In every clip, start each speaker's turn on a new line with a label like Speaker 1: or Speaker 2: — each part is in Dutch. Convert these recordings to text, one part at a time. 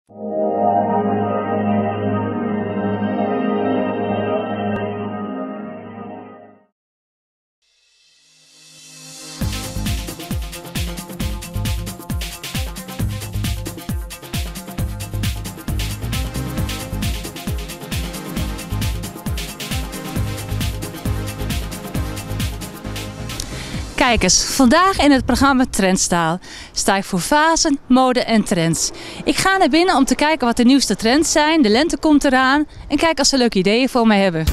Speaker 1: Kijk eens, vandaag in het programma Trendstaal sta ik voor vazen, mode en trends. Ik ga naar binnen om te kijken wat de nieuwste trends zijn. De lente komt eraan en kijk als ze leuke ideeën voor mij hebben.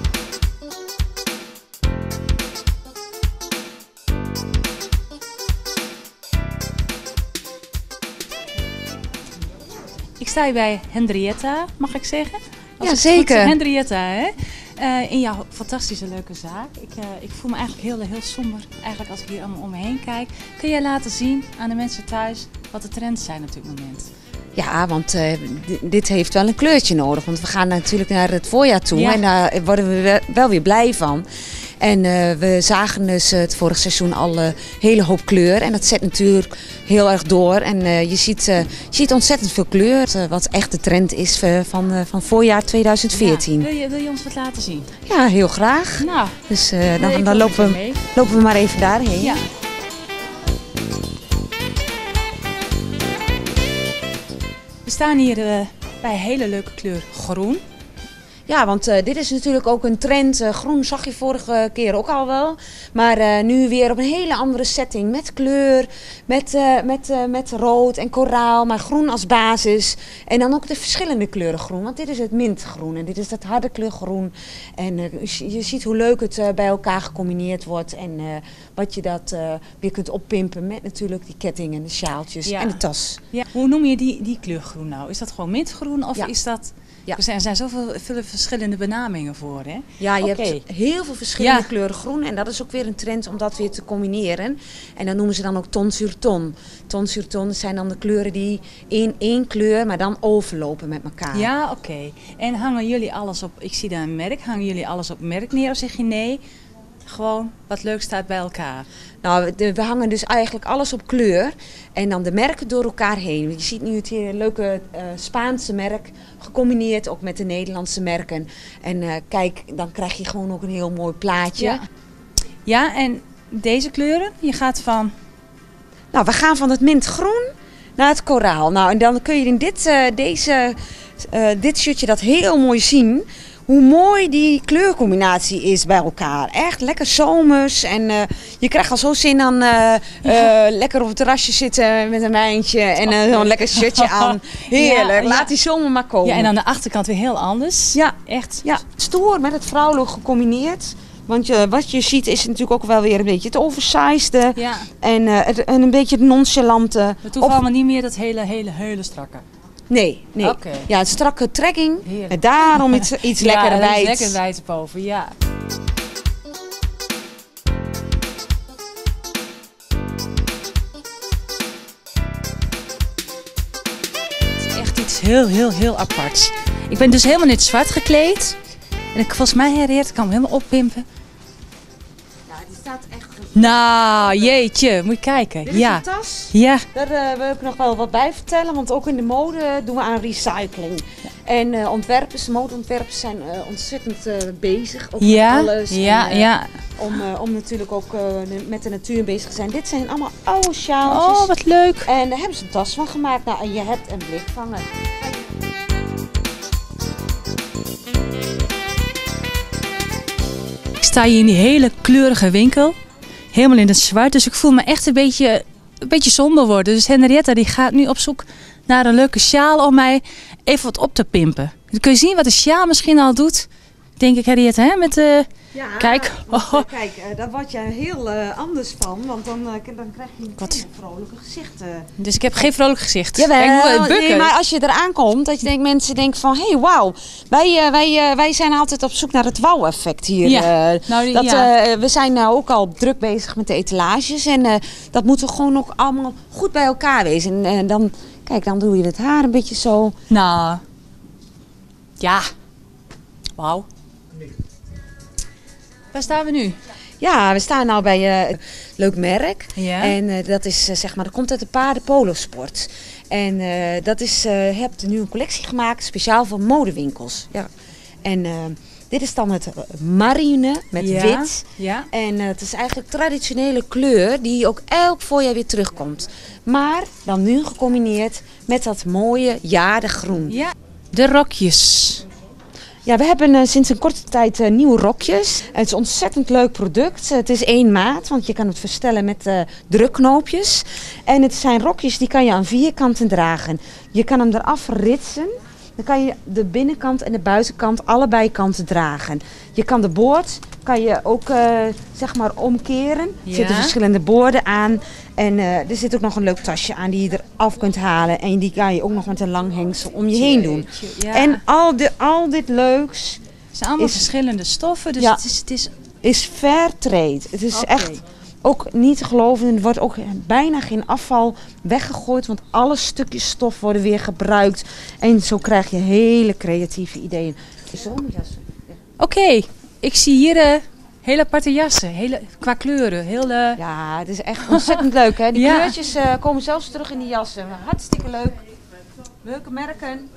Speaker 1: Ik sta hier bij Henrietta, mag ik zeggen?
Speaker 2: Ja, zeker.
Speaker 1: Henrietta, hè? In jouw fantastische leuke zaak. Ik voel me eigenlijk heel somber eigenlijk als ik hier allemaal om me heen kijk. Kun jij laten zien aan de mensen thuis wat de trends zijn op dit moment?
Speaker 2: Ja, want dit heeft wel een kleurtje nodig. Want we gaan natuurlijk naar het voorjaar toe en daar worden we wel weer blij van. En we zagen dus het vorig seizoen al een hele hoop kleur. En dat zet natuurlijk heel erg door. En je ziet ontzettend veel kleur. Wat echt de trend is van voorjaar 2014.
Speaker 1: Ja, wil je ons wat laten zien?
Speaker 2: Ja, heel graag.
Speaker 1: Nou,
Speaker 2: dus dan lopen we maar even daarheen.
Speaker 1: Ja. We staan hier bij een hele leuke kleur groen.
Speaker 2: Ja, want dit is natuurlijk ook een trend. Groen zag je vorige keer ook al wel. Maar nu weer op een hele andere setting. Met kleur, met rood en koraal. Maar groen als basis. En dan ook de verschillende kleuren groen. Want dit is het mintgroen en dit is dat harde kleur groen. En je ziet hoe leuk het bij elkaar gecombineerd wordt. En wat je dat weer kunt oppimpen met natuurlijk die kettingen, de sjaaltjes en de tas.
Speaker 1: Ja. Hoe noem je die kleur groen nou? Is dat gewoon mintgroen of is dat...
Speaker 2: Ja.
Speaker 1: Er zijn zoveel verschillende benamingen voor, hè?
Speaker 2: Ja, je hebt heel veel verschillende kleuren groen. En dat is ook weer een trend om dat weer te combineren. En dan noemen ze dan ook ton sur ton. Ton sur ton zijn dan de kleuren die in één kleur, maar dan overlopen met elkaar.
Speaker 1: Ja, oké. En hangen jullie alles op, ik zie daar een merk, hangen jullie alles op merk neer of zeg je nee? Gewoon wat leuk staat bij elkaar.
Speaker 2: Nou, we hangen dus eigenlijk alles op kleur en dan de merken door elkaar heen. Je ziet nu het hier een leuke Spaanse merk gecombineerd ook met de Nederlandse merken. En kijk, dan krijg je gewoon ook een heel mooi plaatje.
Speaker 1: Ja, en deze kleuren, je gaat van...
Speaker 2: Nou, we gaan van het mintgroen naar het koraal. Nou, en dan kun je in dit shirtje dat heel mooi zien. Hoe mooi die kleurcombinatie is bij elkaar. Echt lekker zomers. En je krijgt al zo zin aan lekker op het terrasje zitten met een wijntje. En zo'n lekker shirtje aan. Heerlijk. Laat die zomer maar komen.
Speaker 1: Ja, en aan de achterkant weer heel anders.
Speaker 2: Ja,
Speaker 1: echt.
Speaker 2: Ja, stoer met het vrouwelijk gecombineerd. Want wat je ziet is natuurlijk ook wel weer een beetje het oversized.
Speaker 1: Ja.
Speaker 2: En een beetje het nonchalante.
Speaker 1: Het hoeft allemaal niet meer dat hele strakke.
Speaker 2: Nee.
Speaker 1: Okay.
Speaker 2: Ja, een strakke trekking. En daarom iets lekker wijd.
Speaker 1: Ja, lekker wijd boven, ja. Het is echt iets heel aparts. Ik ben dus helemaal in het zwart gekleed. En volgens mij, Henriette, kan hem helemaal oppimpen.
Speaker 2: Ja, die staat echt...
Speaker 1: Nou, jeetje, moet je kijken.
Speaker 2: Dit is een tas.
Speaker 1: Ja.
Speaker 2: Daar wil ik nog wel wat bij vertellen, want ook in de mode doen we aan recycling. Ja. En modeontwerpers zijn ontzettend bezig. Ook met alles. Om natuurlijk ook met de natuur bezig te zijn. Dit zijn allemaal oude sjaaltjes.
Speaker 1: Oh, wat leuk.
Speaker 2: En daar hebben ze een tas van gemaakt. Nou, en je hebt een blikvanger.
Speaker 1: Ik sta hier in die hele kleurige winkel. Helemaal in het zwart. Dus ik voel me echt een beetje somber worden. Dus Henrietta die gaat nu op zoek naar een leuke sjaal om mij even wat op te pimpen. Dan kun je zien wat de sjaal misschien al doet. Denk ik, Henrietta, hè? Met
Speaker 2: ja,
Speaker 1: kijk.
Speaker 2: Kijk, daar word je heel anders van. Want dan krijg je een vrolijke gezicht.
Speaker 1: Dus ik heb geen vrolijk gezicht.
Speaker 2: Jawel, nee, maar als je eraan komt, dat je mensen denken van... Hé, wauw, wij zijn altijd op zoek naar het wauw-effect hier.
Speaker 1: Ja.
Speaker 2: We zijn nou ook al druk bezig met de etalages. En dat moet er gewoon ook allemaal goed bij elkaar wezen. En dan, kijk, dan doe je het haar een beetje zo.
Speaker 1: Nou, ja. Wauw. Waar staan we nu?
Speaker 2: Ja, we staan nou bij een leuk merk.
Speaker 1: Ja.
Speaker 2: En dat is, zeg maar, dat komt uit de paardenpolosport. En dat is, hebt nu een collectie gemaakt, speciaal voor modewinkels. Ja. En dit is dan het marine met wit.
Speaker 1: Ja.
Speaker 2: En het is eigenlijk traditionele kleur die ook elk voorjaar weer terugkomt. Maar dan nu gecombineerd met dat mooie jaardegroen.
Speaker 1: Ja. De rokjes.
Speaker 2: Ja, we hebben sinds een korte tijd nieuwe rokjes. Het is een ontzettend leuk product. Het is 1 maat, want je kan het verstellen met drukknoopjes. En het zijn rokjes die kan je aan 4 kanten dragen. Je kan hem eraf ritsen. Dan kan je de binnenkant en de buitenkant allebei kanten dragen. Je kan de boord kan je ook zeg maar omkeren. Er zitten verschillende boorden aan. En er zit ook nog een leuk tasje aan die je eraf kunt halen. En die kan je ook nog met een lang hengsel om je heen doen.
Speaker 1: Ja.
Speaker 2: En al dit leuks.
Speaker 1: Het zijn allemaal verschillende stoffen. Dus het
Speaker 2: is fair trade. Het is echt ook niet te geloven. Er wordt ook bijna geen afval weggegooid. Want alle stukjes stof worden weer gebruikt. En zo krijg je hele creatieve ideeën. Zomerjassen.
Speaker 1: Oké, ik zie hier hele aparte jassen. Qua kleuren.
Speaker 2: Ja, het is echt ontzettend leuk. Hè? Die kleurtjes komen zelfs terug in die jassen. Hartstikke leuk. Leuke merken.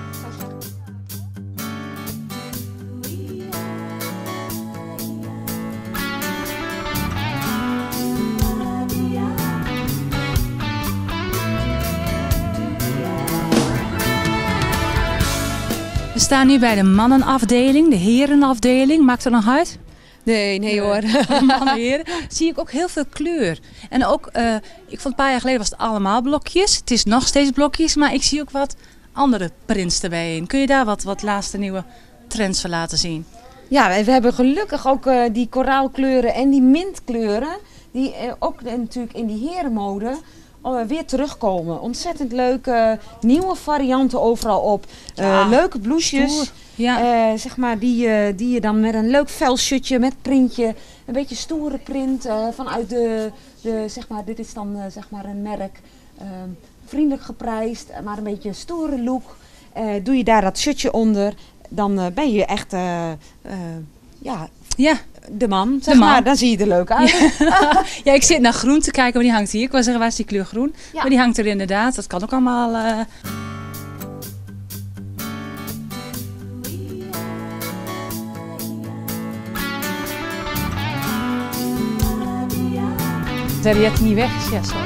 Speaker 1: We staan nu bij de mannenafdeling, de herenafdeling. Maakt dat nog uit?
Speaker 2: Nee hoor.
Speaker 1: Mannen, heren. Zie ik ook heel veel kleur. En ook, ik vond een paar jaar geleden was het allemaal blokjes. Het is nog steeds blokjes, maar ik zie ook wat andere prints erbij in. Kun je daar wat laatste nieuwe trends van laten zien?
Speaker 2: Ja, we hebben gelukkig ook die koraalkleuren en die mintkleuren. Die ook natuurlijk in die herenmode weer terugkomen. Ontzettend leuke nieuwe varianten overal op. Leuke blouses.
Speaker 1: Ja.
Speaker 2: Zeg maar die je dan met een leuk velshirtje met printje, een beetje stoere print vanuit de zeg maar, dit is dan zeg maar een merk, vriendelijk geprijsd, maar een beetje een stoere look. Doe je daar dat shirtje onder, dan ben je echt de man, zeg maar. Dan zie je er leuk uit.
Speaker 1: Ja, ik zit naar groen te kijken, maar die hangt hier. Ik wou zeggen, waar is die kleur groen? Ja. Maar die hangt er inderdaad. Dat kan ook allemaal. Henriette niet weg is. Ja, sorry.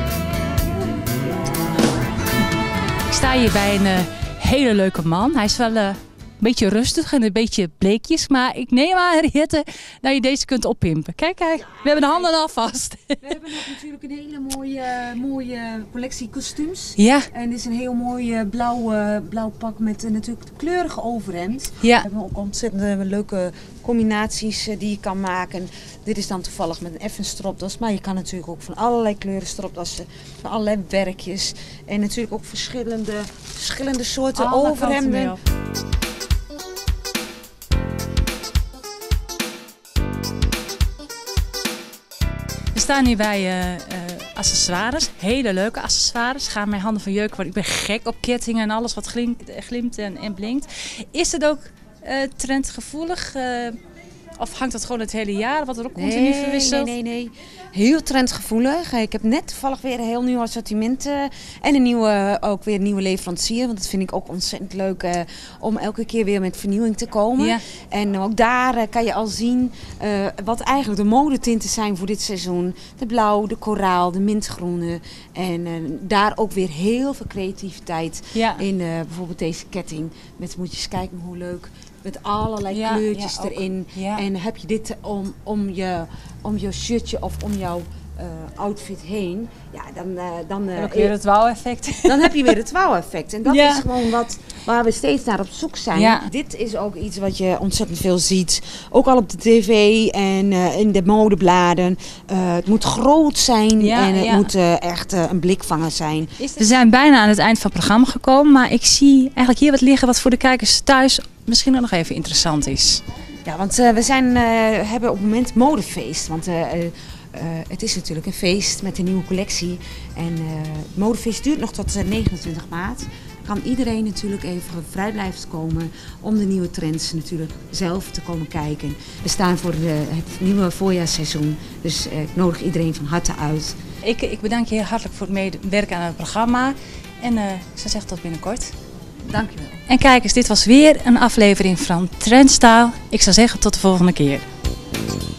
Speaker 1: Ik sta hier bij een hele leuke man. Hij is wel een beetje rustig en een beetje bleekjes. Maar ik neem aan, Henriette, dat je deze kunt oppimpen. Kijk, we hebben de handen al vast.
Speaker 2: We hebben nog natuurlijk een hele mooie collectie kostuums.
Speaker 1: Ja.
Speaker 2: En dit is een heel mooi blauw pak met natuurlijk de kleurige overhemd.
Speaker 1: Ja.
Speaker 2: We hebben ook ontzettend leuke combinaties die je kan maken. Dit is dan toevallig met een effen stropdas, maar je kan natuurlijk ook van allerlei kleuren stropdassen, van allerlei werkjes en natuurlijk ook verschillende soorten overhemden.
Speaker 1: We staan hier bij accessoires, hele leuke accessoires. Gaan mijn handen van jeuk, want ik ben gek op kettingen en alles wat glimt en blinkt. Is het ook trendgevoelig? Of hangt dat gewoon het hele jaar? Wat er ook continu verwisselt?
Speaker 2: Nee. Heel trendgevoelig. Ik heb net toevallig weer een heel nieuw assortiment en ook weer een nieuwe leverancier. Want dat vind ik ook ontzettend leuk om elke keer weer met vernieuwing te komen. Ja. En ook daar kan je al zien wat eigenlijk de modetinten zijn voor dit seizoen. De blauw, de koraal, de mintgroene. En daar ook weer heel veel creativity in bijvoorbeeld deze ketting. Moet je eens kijken hoe leuk. Met allerlei kleurtjes erin. Ja. En heb je dit om je shirtje of om jouw outfit heen. Ja, dan
Speaker 1: heb je weer het wauw-effect.
Speaker 2: Dan heb je weer het wauw-effect. En dat is gewoon waar we steeds naar op zoek zijn. Ja. Dit is ook iets wat je ontzettend veel ziet. Ook al op de tv en in de modebladen. Het moet groot zijn en het moet echt een blikvanger zijn.
Speaker 1: We zijn bijna aan het eind van het programma gekomen. Maar ik zie eigenlijk hier wat liggen wat voor de kijkers thuis misschien ook nog even interessant is.
Speaker 2: Ja, want we hebben op het moment modefeest. Want het is natuurlijk een feest met een nieuwe collectie. En het modefeest duurt nog tot 29 maart. Kan iedereen natuurlijk even vrij blijven komen om de nieuwe trends natuurlijk zelf te komen kijken. We staan voor het nieuwe voorjaarsseizoen. Dus ik nodig iedereen van harte uit.
Speaker 1: Ik bedank je heel hartelijk voor het meewerken aan het programma. En ik zou zeggen tot binnenkort.
Speaker 2: Dankjewel.
Speaker 1: En kijk eens, dit was weer een aflevering van Trendstyle. Ik zou zeggen tot de volgende keer.